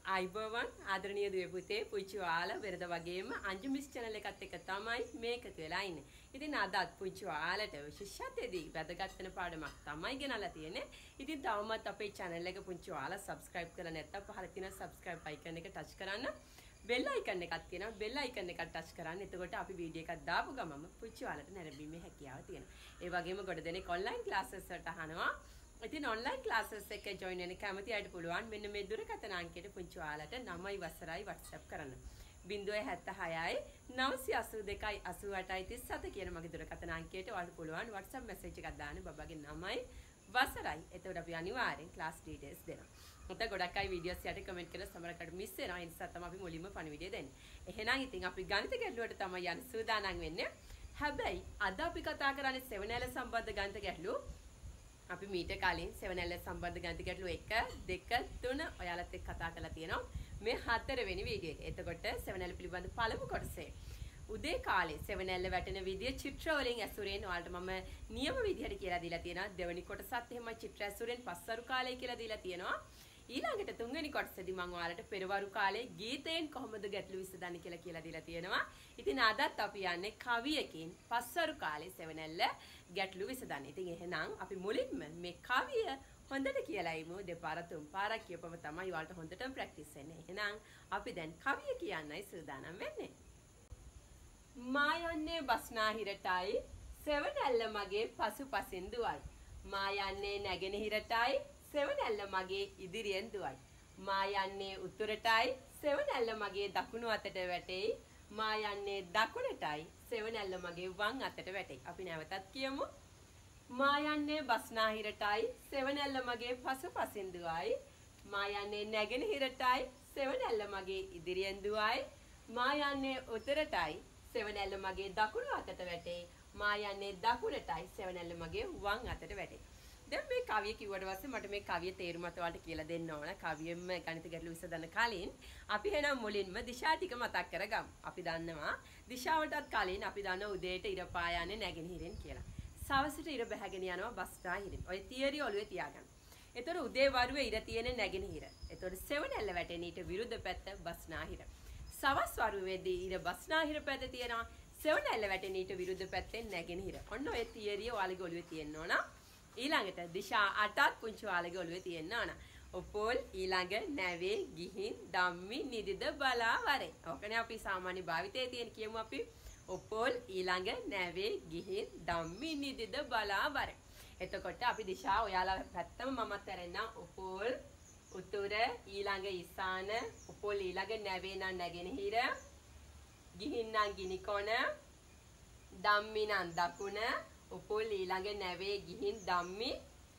අයිබෝවන් ආදරණීය දුවේ පුතේ පුංචි ඔයාලා වෙනද වගේම අංජු මිස් channel එකත් එක්ක තමයි මේකතු වෙලා ඉන්නේ. ඉතින් අදත් පුංචි ඔයාලට විශේෂත්වයේදී වැදගත් වෙන පාඩමක් තමයි ගෙනල්ලා තියෙන්නේ. ඉතින් තවමත් අපේ channel එක පුංචි ඔයාලා subscribe කරලා නැත්නම් පහළ තියෙන subscribe icon එක touch කරන්න. bell icon එකක් තියෙනවා. bell icon එක touch කරන්න. එතකොට අපි වීඩියෝ එකක් දාපු ගමන් පුංචි ඔයාලට නැරඹීමේ හැකියාව තියෙනවා. ඒ වගේම ගොඩ දෙනෙක් online classes වලට අහනවා. ඉතින් online classes එකේ join වෙන්න කැමති අයට පුළුවන් මෙන්න මේ දුරකථන අංකයට පුංචි ඔයාලට 9යි වසරයි WhatsApp කරන්න. 076යි 982යි 88යි 37 කියන මගේ දුරකථන අංකයට ඔයාලට පුළුවන් WhatsApp message එකක් දාන්න බබාගේ 9යි වසරයි. එතකොට අපි අනිවාර්යෙන් class details දෙනවා. මොකද ගොඩක් අය videos යට comment කරලා සමහරකට miss වෙනවා. ඒ නිසා තමයි අපි මුලින්ම පණිවිඩය දෙන්නේ. එහෙනම් ඉතින් අපි ගණිත ගැටලුවට තමයි යන්න සූදානම් වෙන්නේ. හැබැයි අද අපි කතා කරන්නේ 7L සම්බන්ධ ගණිත ගැටලු. අපි මීට කලින් 7L සම්බන්ධ ගණිත ගැටලු 1 2 3 ඔයාලත් එක්ක කතා කරලා තියෙනවා. මේ 4 වෙනි වීඩියෝ එක. එතකොට 7L පිළිබඳ පළමු කොටසේ උදේ කාලේ 7L වැටෙන විදිය චිත්‍ර වලින් ඇසුරෙන් ඔයාලට මම නියම විදියට කියලා දීලා තියෙනවා. දෙවෙනි කොටසත් එහෙම චිත්‍ර ඇසුරෙන් පස්වරු කාලය කියලා දීලා තියෙනවා. ඊළඟට තුන්වෙනි කොටසේදී මම ඔයාලට පෙරවරු කාලේ ගීතයෙන් කොහොමද ගැටලු විසඳන්නේ කියලා දීලා තියෙනවා. ඉතින් අදත් අපි යන්නේ කවියකින් පස්වරු කාලේ 7L ගැටලු විසඳන්නේ. ඉතින් එහෙනම් අපි මුලින්ම මේ කවිය හොඳට කියලා ඉමු. දෙපාර තුන් පාරක් කියපම තමයි ඔයාලට හොඳටම ප්‍රැක්ටිස් වෙන්නේ. එහෙනම් අපි දැන් කවිය කියන්නයි සූදානම් වෙන්නේ. මා යන්නේ බස්නාහිරටයි 7L මගේ පසුපසින් දුවයි. මා යන්නේ නැගෙනහිරටයි 7L මගේ ඉදිරියෙන් දුවයි. මා යන්නේ උතුරටයි 7L මගේ දකුණු අතට වැටෙයි. මා යන්නේ දකුණටයි 7L මගේ වම් අතට වැටෙයි. අපි නැවතත් කියමු. මා යන්නේ බස්නාහිරටයි 7L මගේ පසුපසින් දුවයි. මා යන්නේ නැගෙනහිරටයි 7L මගේ ඉදිරියෙන් දුවයි. මා යන්නේ උතුරටයි 7L මගේ දකුණු අතට වැටෙයි. මා යන්නේ දකුණටයි 7L මගේ වම් අතට වැටෙයි. දැන් මේ කවිය කිව්වට පස්සේ මට මේ කවිය තේරුමත් ඔයාලට කියලා දෙන්න ඕන. කවියෙම ගණිත ගැටලු විසඳන කලින් අපි එහෙනම් මුලින්ම දිශා ටික මතක් කරගමු. අපි දන්නවා දිශාවටත් කලින් අපි දන්නවා උදේට ඉර පායන්නේ නැගෙනහිරෙන් කියලා. සවසට ඉර බැහැගෙන යනවා බස්නාහිරෙන්. ඔය තියරි ඔළුවේ තියාගන්න. එතකොට උදේ වරුවේ ඉර තියෙන්නේ නැගෙනහිර. එතකොට 7L වැටෙන ඊට විරුද්ධ පැත්ත බස්නාහිර. සවස් වරුවේදී ඉර බස්නාහිර පැත්ත තියෙනවා. 7L වැටෙන ඊට විරුද්ධ පැත්තෙන් නැගෙනහිර. ඔන්න ඔය තියරිය ඔයාලගේ ඔළුවේ තියෙන්න ඕන. ඊළඟට දිශා 8ක් පුංචි ඔයාලගේ ඔළුවේ තියෙන්න ඕන. ඔපොල් ඊළඟ නැවේ ගිහින් ධම්මි නිදිද බලා වරේ. ඕකනේ අපි සාමාන්‍ය භාවිතයේ තියෙන කියමු අපි. ඔපොල් ඊළඟ නැවේ ගිහින් ධම්මි නිදිද බලා වරේ. එතකොට අපි දිශා ඔයාලා පැත්තම මමත් ඇරෙන්නම්. ඔපොල් උතුර ඊළඟ ඊසාන ඔපොල් ඊළඟ නැවේ නම් නැගෙනහිර ගිහින් නම් ගිනිකොන ධම්මි නම් දකුණ උපුල් ඊළඟ නැවේ ගිහින් ධම්මි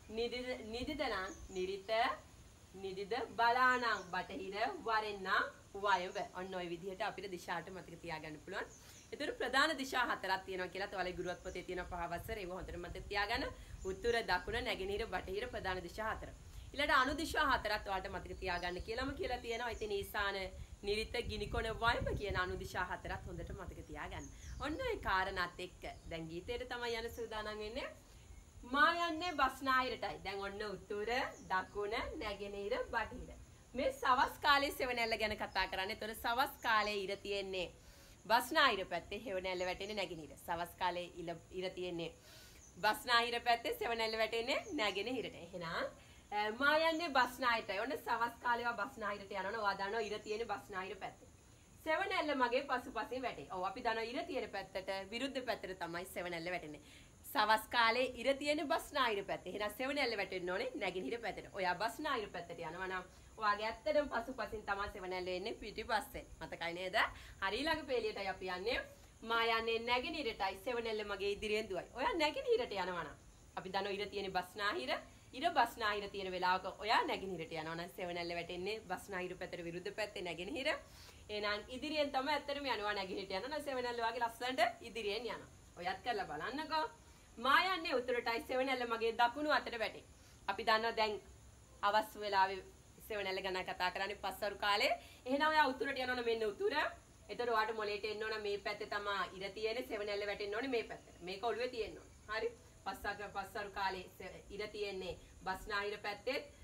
නිදිද නම් නිරිත නිදිද බලානම් බටහිර වරෙන්නම් වයඹ. ඔන්න ඔය විදිහට අපිට දිශාට මතක තියාගන්න පුළුවන්. ඒතර ප්‍රධාන දිශා හතරක් තියෙනවා කියලා ඔයාලේ ගුරුවත් පොතේ තියෙන 5 වසර ඒව හොඳට මතක තියාගන්න. උතුර දකුණ නැගෙනහිර බටහිර ප්‍රධාන දිශා හතර. ඊළඟ අනු දිශා හතරක් ඔයාලට මතක තියාගන්න කියලාම කියලා තියෙනවා. ඉතින් ඊසාන නිරිත ගිනිකොන වයඹ කියන අනු දිශා හතරක් හොඳට මතක තියාගන්න. ඔන්න ඒ කාරණාත් එක්ක දැන් ගීතයට තමයි යන සූදානම් වෙන්නේ. මා යන්නේ බස්නාහිරටයි. දැන් ඔන්න උතුර දකුණ නැගෙනහිර බටහිර. මේ සවස් කාලේ 7L ගැන කතා කරන්නේ. ඒතර සවස් කාලේ ඉර තියෙන්නේ බස්නාහිර පැත්තේ 7L වැටෙන්නේ නැගෙනහිර. සවස් කාලේ ඉර තියෙන්නේ බස්නාහිර පැත්තේ 7L වැටෙන්නේ නැගෙනහිරට. එහෙනම් මා යන්නේ බස්නාහිරටයි. ඔන්න සවස් කාලේවා බස්නාහිරට යනවනේ. ඔයා දන්නවා ඉර තියෙන්නේ බස්නාහිර පැත්තේ. 7L මගේ පසුපසින් වැටේ. ඔව් අපි දන්නවා ඉර තියෙන පැත්තට විරුද්ධ පැත්තට තමයි 7L වැටෙන්නේ. සවස් කාලේ ඉර තියෙන බස්නාහිර පැත්තේ. එහෙනම් 7L වැටෙන්න ඕනේ නැගෙනහිර පැත්තට. ඔයා බස්නාහිර පැත්තට යනවා නම් ඔයාගේ ඇත්තටම පසුපසින් තමයි 7L එන්නේ පිටිපස්සේ. මතකයි නේද? හරි ළඟ පෙළියටයි අපි යන්නේ. මා යන්නේ නැගෙනහිරටයි 7L මගේ ඉදිරියෙන් දුවයි. ඔයා නැගෙනහිරට යනවා නම් අපි දන්නවා ඉර තියෙන බස්නාහිර ඉර බස්නාහිර තියෙන වෙලාවක ඔයා නැගෙනහිරට යනවා නම් 7L වැටෙන්නේ බස්නාහිර පැත්තට විරුද්ධ පැත්තේ නැගෙනහිර. එහෙනම් ඉදිරියෙන් තමයි ඇත්තටම යනවා නැගෙනහිරට යනවා 7L වගේ ලස්සනට ඉදිරියෙන් යනවා. ඔයත් කරලා බලන්නකෝ. මා යන්නේ උතුරටයි 7L මගේ දකුණු අතට වැටේ. අපි දන්නවා දැන් අවස් වෙලාවේ 7L ගැන කතා කරන්නේ පස්වරු කාලේ. එහෙනම් ඔයා උතුරට යනවනම් මෙන්න උතුර. එතකොට ඔයාට මොලේට එන්න ඕන මේ පැත්තේ තමයි ඉර තියෙන්නේ 7L වැටෙන්න ඕනේ මේ පැත්තට. මේක ඔළුවේ තියෙන්න ඕන. හරි? පස්වරු කාලේ ඉර තියෙන්නේ බස්නාහිර පැත්තේ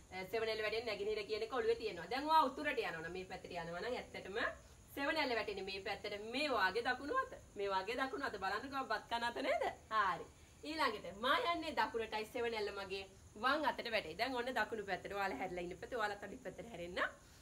සෙවණැල්ල වැටෙන්නේ නැගෙනහිර කියන එක ඔළුවේ තියෙනවා. දැන් ඔයා උතුරට යනවා මේ පැත්තට යනවා නම් ඇත්තටම සෙවණැල්ල වැටෙන්නේ මේ පැත්තට මේ වාගේ දකුණු අත. මේ වාගේ දකුණු අත බලන්නකෝ බත් කන අත නේද? හරි. ඊළඟට මා යන්නේ දකුණටයි සෙවණැල්ල මගේ වම් අතට වැටේ. දැන් ඔන්න දකුණු පැත්තට ඔයාලා හැරිලා ඉන්න පැත්තේ ඔයාලත් අනිත් පැත්තට හැරෙන්න.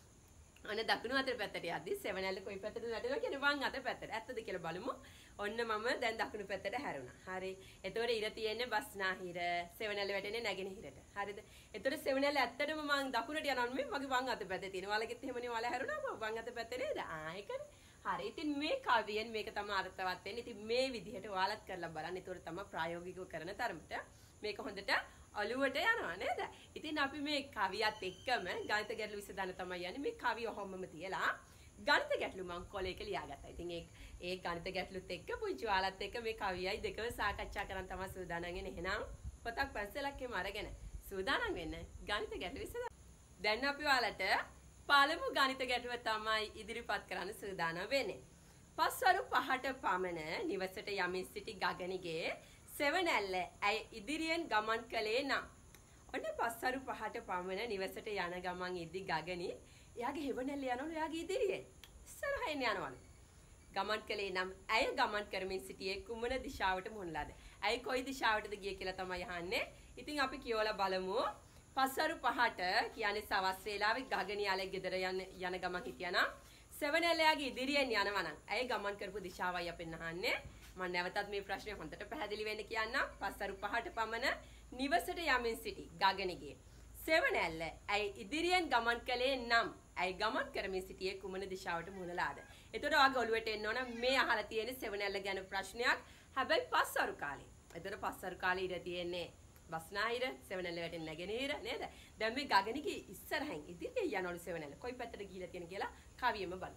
අන්න දකුණු අත පැත්තට යද්දි සෙවණැල්ල කොයි පැත්තටද වැටෙනවා කියන්නේ වම් අත පැත්තට. ඇත්තද කියලා බලමු. ඔන්න මම දැන් දකුණු පැත්තට හැරුණා. හරි. එතකොට ඉර තියෙන්නේ බස්නාහිර. සෙවණැල්ල වැටෙන්නේ නැගෙනහිරට. හරිද? එතකොට සෙවණැල්ල ඇත්තටම මම දකුණට යනවා නෙමෙයි මගේ වම් අත පැත්තේ තියෙනවා. ඔයාලගෙත් එහෙමනේ ඔයාලා හැරුණාම වම් අත පැත්තේ නේද? ඒකනේ. හරි. ඉතින් මේ කවියෙන් මේක තමයි අර්ථවත් වෙන්නේ. ඉතින් මේ විදිහට ඔයාලත් කරලා බලන්න. ඒතකොට තමයි ප්‍රායෝගිකව කරන තරමට මේක හොඳට ඔළුවට යනවා නේද? ඉතින් අපි මේ කවියත් එක්කම ගණිත ගැටළු විසඳන්න තමයි යන්නේ. මේ කවිය ඔහොමම තියලා ගණිත ගැටළු මම කොලයක ලියාගත්තා. ඉතින් ඒ ගණිත ගැටළුත් එක්ක පුංචි ඔයාලත් එක්ක මේ කවියයි දෙකම සාකච්ඡා කරන් තමයි සූදානම් වෙන්නේ. එහෙනම් පොතක් පැන්සලක් එහෙම අරගෙන සූදානම් වෙන්න ගණිත ගැටළු විසඳන්න. දැන් අපි ඔයාලට පළමු ගණිත ගැටුව තමයි ඉදිරිපත් කරන්න සූදානම් වෙන්නේ. පස්වරු 5ට පමණ නිවසට යමින් සිටි ගගනිගේ සෙවණැල්ල ඇය ඉදිරියෙන් ගමන් කළේ නම් ඔන්න පස්වරු 5ට පමණ නිවසට යන ගමන් ඉදි ගගනි එයාගේ හෙවණැල්ල යනවලු එයාගේ ඉදිරියෙන් ඉස්සරහින් යනවලු ගමන් කළේ නම් ඇය ගමන් කරමින් සිටියේ කුමන දිශාවට මුහුණලාද ඇයි කොයි දිශාවටද ගියේ කියලා තමයි අහන්නේ. ඉතින් අපි කියවලා බලමු. පස්වරු 5ට කියන්නේ සවස් වේලාවේ ගගනියාලේ ගෙදර යන ගමන් හිටියානම් සෙවණැල්ලයාගේ ඉදිරියෙන් යනවා නම් ඇයි ගමන් කරපු දිශාවයි අපෙන් අහන්නේ. මම නැවතත් මේ ප්‍රශ්නේ හොඳට පැහැදිලි වෙන්න කියන්නම්. පස්වරු 5ට පමණ නිවසට යමින් සිටි ගගනිගේ සෙවණැල්ල ඇයි ඉදිරියෙන් ගමන් කළේ නම් ඇයි ගමන් කරමින් සිටියේ කුමන දිශාවට මුහුණලාද. එතකොට ඔයාගේ ඔළුවට එන්න ඕන මේ අහලා තියෙන සෙවණැල්ල ගැන ප්‍රශ්නයක්. හැබැයි පස්වරු කාලේ. එතකොට පස්වරු කාලේ ඉඳ තියෙන්නේ බස්නාහිර සෙවණැල්ල වැටෙන්නේ නැගෙනහිර නේද? දැන් මේ ගගනිගේ ඉස්සරහින් ඉදිරියෙන් යනවලු සෙවණැල්ල. කොයි පැත්තට ගිහිලා තියෙන කියලා කවියෙම බලමු.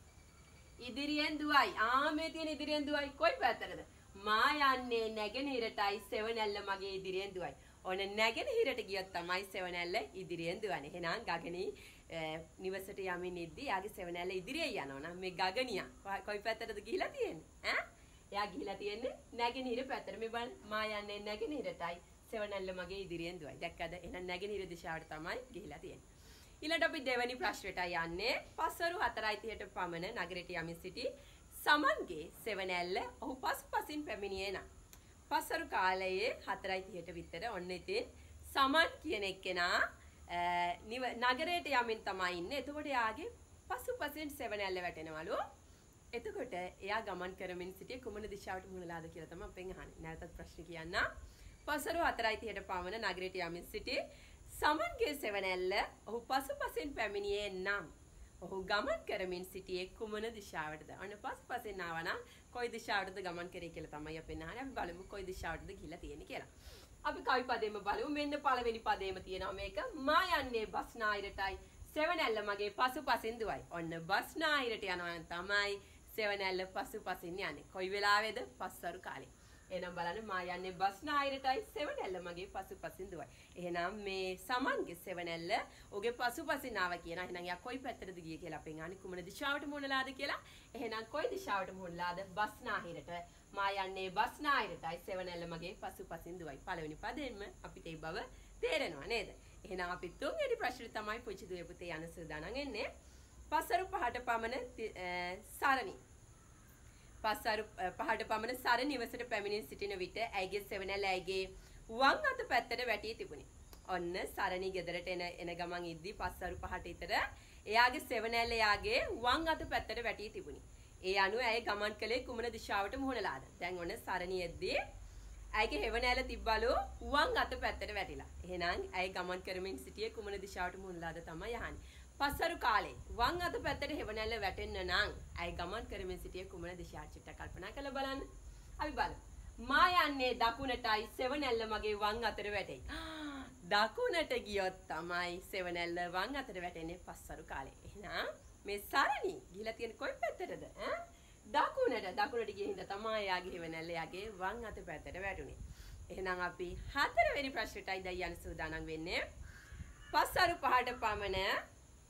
ඉදිරියෙන් දුවයි. මේ තියෙන ඉදිරියෙන් දුවයි කොයි පැත්තටද? මා යන්නේ නැගෙනහිරටයි සෙවණැල්ල මගේ ඉදිරියෙන් දුවයි. ඔන්න නැගෙනහිරට ගියොත් තමයි සෙවණැල්ල ඉදිරියෙන් දුවන්නේ. එහෙනම් ගගනි නිවසට යමින් ඉද්දි යාගේ සෙවණැල්ල ඉදිරියෙන් යනවා නම් මේ ගගනියා කොයි පැත්තටද ගිහිලා තියෙන්නේ? එයා ගිහිලා තියෙන්නේ නැගෙනහිර පැත්තට. මේ බලන්න මා යන්නේ නැගෙනහිරටයි සෙවණැල්ල මගේ ඉදිරියෙන් දුවයි. දැක්කද? එහෙනම් නැගෙනහිර දිශාවට තමයි ගිහිලා තියෙන්නේ. ඊළඟට අපි දෙවැනි ප්‍රශ්නයට යන්නේ. පස්වරු 4:30ට පමණ නගරයට යමින් සිටි සමන්ගේ සෙවණැල්ල ඔහු පසුපසින් පැමිණියේ නම් පස්වරු කාලයේ 4:30ට විතර ඔන්න ඉතින් සමන් කියන එක්කෙනා නගරයට යමින් තමයි ඉන්නේ. එතකොට එයාගේ පසුපසින් සෙවණැල්ල වැටෙනවලු. එතකොට එයා ගමන් කරමින් සිටියේ කුමන දිශාවට මුහුණලාද කියලා තමයි අපෙන් අහන්නේ. නැවතත් ප්‍රශ්න කියන්න. පස්වරු 4:30ට පමණ නගරයට යමින් සිටි සමන්ගේ සෙවණැල්ල ඔහු පසුපසින් පැමිණියේ නම් ඔහු ගමන් කරමින් සිටියේ කුමන දිශාවටද? අන්න පසුපසින් ආවනම් කොයි දිශාවටද ගමන් කරේ කියලා තමයි අපි අහන්නේ. අපි බලමු කොයි දිශාවටද ගිහිලා තියෙන්නේ කියලා. අපි කවි පදෙම බලමු. මෙන්න පළවෙනි පදේම තියෙනවා මේක. මා යන්නේ බස්නාහිරටයි සෙවණැල්ල මගේ පසුපසින් දුවයි. ඔන්න බස්නාහිරට යනවා නම් තමයි සෙවණැල්ල පසුපසින් යන්නේ. කොයි වෙලාවේද? පස්වරු කාලේ. එහෙනම් බලන්න මා යන්නේ බස්නාහිරටයි සෙවණැල්ල මගේ පසුපසින් දුවයි. එහෙනම් මේ සමන්ගේ සෙවණැල්ල ඔහුගේ පසුපසින් ආවා කියනවා. එහෙනම් යා කොයි පැත්තටද ගියේ කියලා අපෙන් අහන්නේ කුමන දිශාවට මුහුණලාද කියලා. එහෙනම් කොයි දිශාවට මුහුණලාද? බස්නාහිරට. මා යන්නේ බස්නාහිරටයි සෙවණැල්ල මගේ පසුපසින් දුවයි. පළවෙනි පදයෙන්ම අපිට ඒ බව තේරෙනවා නේද? එහෙනම් අපි තුන්වෙනි ප්‍රශ්නේ තමයි පුංචි දුවේ පුතේ යන සූදානම් වෙන්නේ. පස්වරු 5ට පමණ සරණි පස්වරු 5ට පමණ සරණ නිවසට පැමිණින් සිටින විට ඇයගේ සෙවණැල්ල ඇයගේ වම් අත පැත්තට වැටී තිබුණි. ඔන්න සරණි ගෙදරට එන ගමන් ඉද්දි පස්වරු 5ට විතර එයාගේ සෙවණැල්ල එයාගේ වම් අත පැත්තට වැටී තිබුණි. ඒ අනුව ඇය ගමන් කළේ කුමන දිශාවට මුහුණලාද? දැන් ඔන්න සරණි එද්දී ඇයගේ හෙවණැල්ල තිබ්බලු වම් අත පැත්තට වැටිලා. එහෙනම් ඇය ගමන් කරමින් සිටියේ කුමන දිශාවට මුහුණලාද තමයි අහන්නේ. පස්වරු කාලේ වම් අත පැත්තට හෙවණැල්ල වැටෙන්න නම් ඇය ගමන් කරමින් සිටියේ කුමන දිශාවට කල්පනා කරලා බලන්න. අපි බලමු. මා යන්නේ දකුණටයි සෙවණැල්ල මගේ වම් අතට වැටෙයි. දකුණට ගියොත් තමයි සෙවණැල්ල වම් අතට වැටෙන්නේ පස්වරු කාලේ. එහෙනම් මේ සරණි ගිහිලා තියෙන කොයි පැත්තටද? දකුණට ගිය හින්දා තමයි යාගේ හෙවණැල්ල යාගේ වම් අත පැත්තට වැටුනේ. එහෙනම් අපි හතරවෙනි ප්‍රශ්නටයි දැන් යන්න සූදානම් වෙන්නේ. පස්වරු 5ට පමණ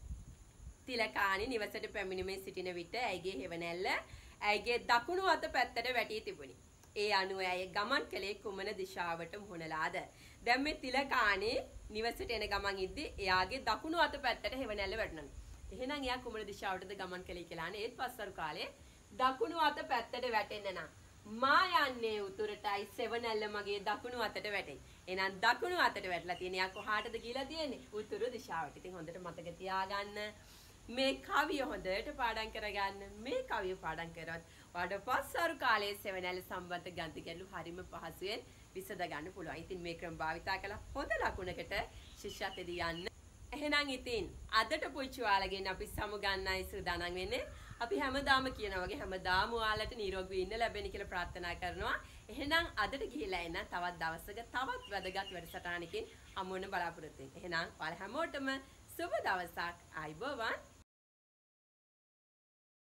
තිලකානි නිවසට පැමිණීමේ සිටින විට ඇයගේ හෙවණැල්ල ඇයගේ දකුණු අත පැත්තට වැටී තිබුණි. ඒ අනුව ඇය ගමන් කළේ කුමන දිශාවට මුහුණලාද? දැන් මේ තිලකානේ නිවසට එන ගමන් ඉද්දි එයාගේ දකුණු අත පැත්තට හෙවණැල්ල වැටෙනවා. එහෙනම් එයා කුමන දිශාවටද ගමන් කළේ කියලා අනේ ඒත් පස්සරු කාලේ දකුණු අත පැත්තට වැටෙන්න නම් මා යන්නේ උතුරටයි සෙවණැල්ල මගේ දකුණු අතට වැටෙයි. එහෙනම් දකුණු අතට වැටලා තියෙන යා කොහාටද කියලා තියෙන්නේ? උතුරු දිශාවට. ඉතින් හොඳට මතක තියාගන්න. මේ කවිය හොඳට පාඩම් කරගන්න. මේ කවිය පාඩම් කරවත් ඔයාලට පස්සරු කාලයේ සෙවණැල්ල සම්බන්ධ ගණිත ගැටලු හරිම පහසුවෙන් විසඳ ගන්න පුළුවන්. ඉතින් මේ ක්‍රම භාවිතා කළා හොඳ ලකුණකට ශිෂ්‍යත්වයේදී යන්න. එහෙනම් ඉතින් අදට පුංචි ඔයාලගෙන් අපි සමුගන්නයි සූදානම් වෙන්නේ. අපි හැමදාම කියනවා වගේ හැමදාම ඔයාලට නිරෝගී ඉන්න ලැබෙන්න කියලා ප්‍රාර්ථනා කරනවා. එහෙනම් අදට ගිහිලා එන තවත් දවසක තවත් වැදගත් වැඩසටහනකින් හමු වෙන බලාපොරොත්තු වෙන්න. එහෙනම් ඔයාලා හැමෝටම සුබ දවසක්. ආයිබෝවන්.